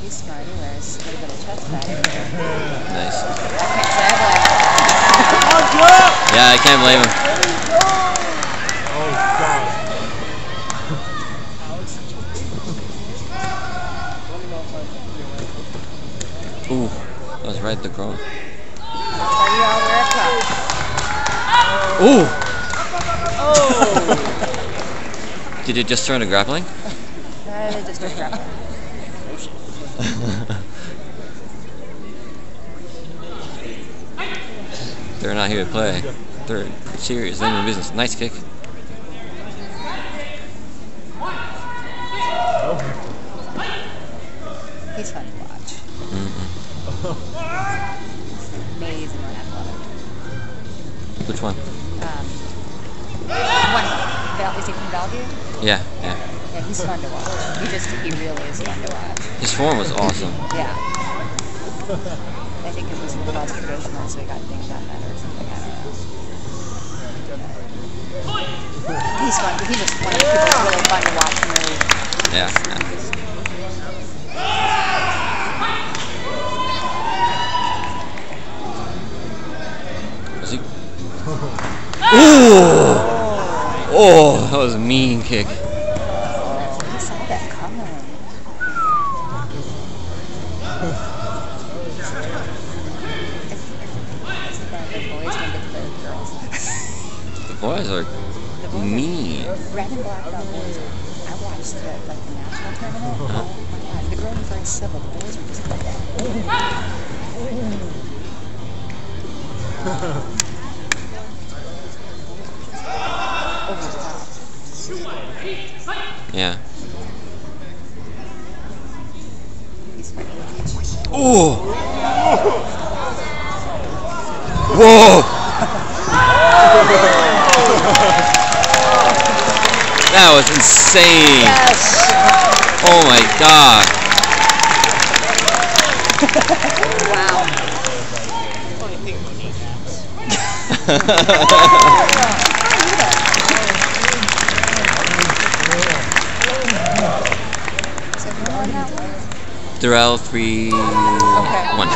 He's smart. He wears a little bit of chest padding. Nice. I can't blame him. Yeah, I can't blame him. Oh, God. Ooh, that was right at the cross. Ooh! Oh! Did it just turn to grappling? Just a grappling. They're not here to play. They're serious. They're in business. Nice kick. He's fun to watch. Amazingly athletic. Which one? Is he from Bellevue? Yeah, yeah. Yeah, he's fun to watch. He really is fun to watch. His form was awesome. Yeah. I think it was less traditional, so he got dinged on that or something. I don't know. He's fun. He's just one of the people who's really fun to watch move. Yeah. Was he? Ooh! Oh, that was a mean kick. He saw that coming. The boys are mean. Red and black belt boys. I watched the national tournament. Oh my God, the girls are very civil. The boys are just like that. Over the top. Yeah. He's funny. Oh! Whoa! That was insane. Yes. Oh my God. Wow. So who won that one? Durrell 3-1.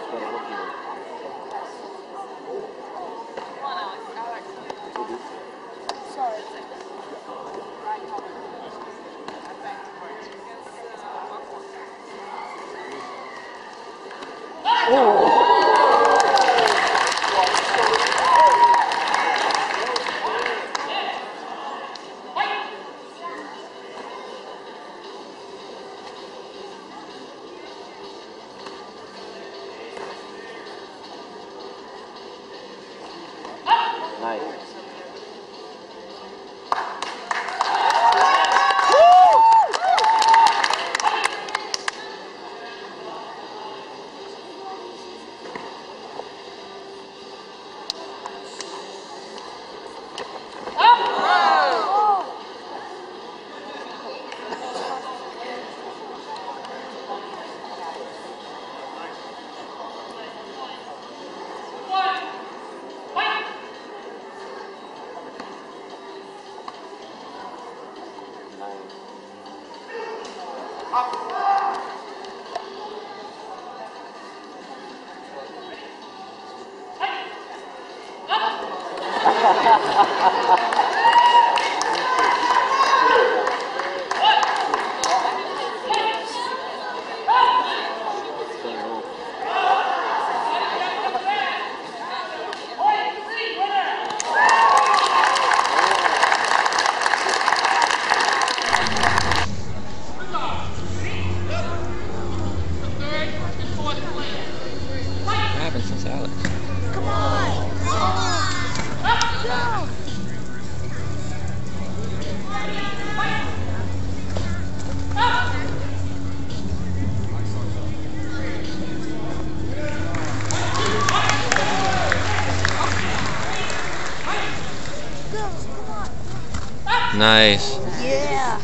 Nice. Yeah.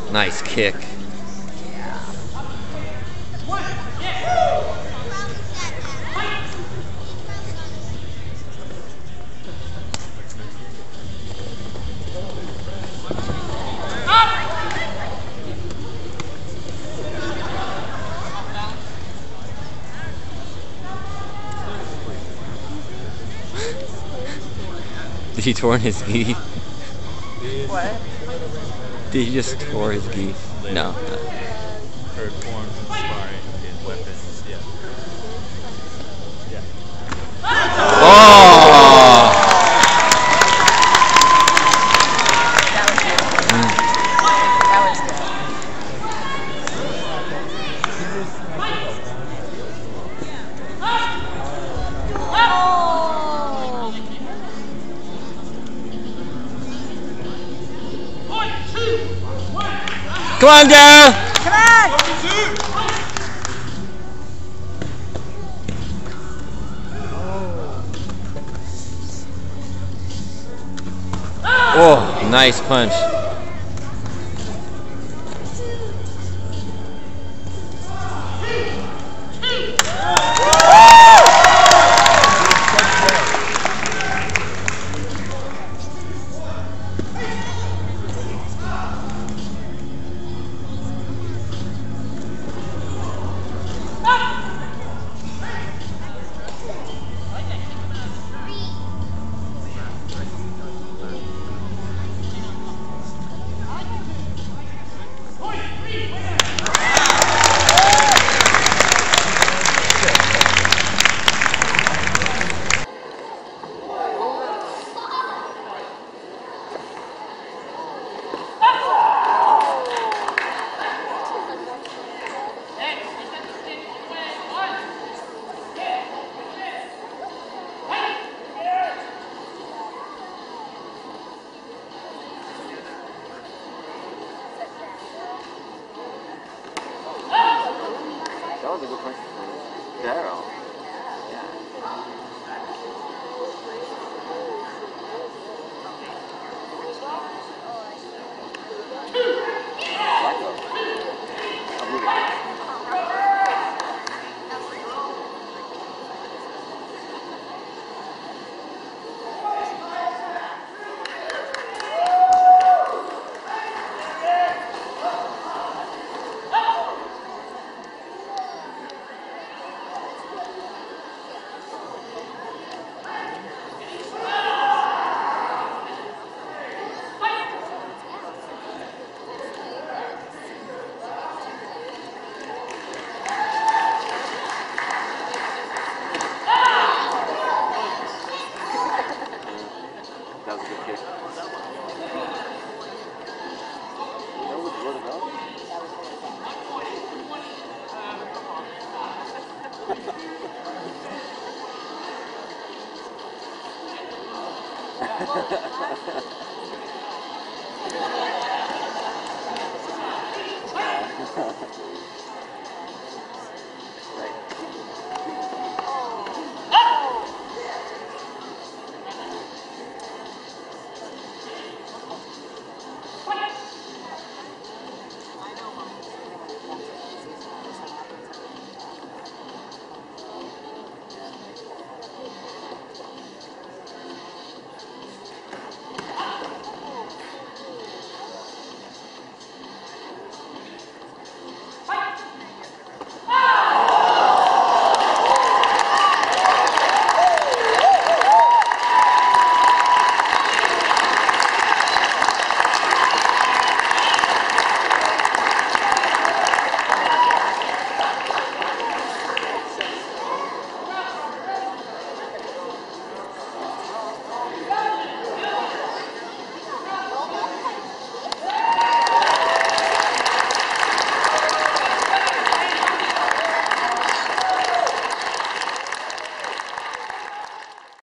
Nice kick. Did he torn his gi? What? Did he just tore his gi? No. Her forms inspiring in weapons, yeah. Yeah. Oh! That was beautiful. That was good. Come on, Dad! Come on! Oh, nice punch. That was a good punch. Daryl. That was a good kick. That was really well. Ha ha ha ha.